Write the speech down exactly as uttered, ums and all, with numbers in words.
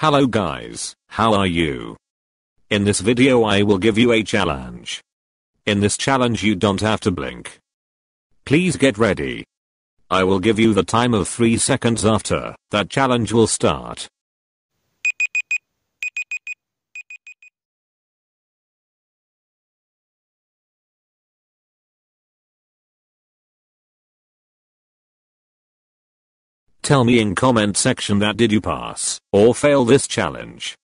Hello guys, how are you? In this video I will give you a challenge. In this challenge you don't have to blink. Please get ready. I will give you the time of three seconds after that challenge will start. Tell me in comment section that did you pass or fail this challenge.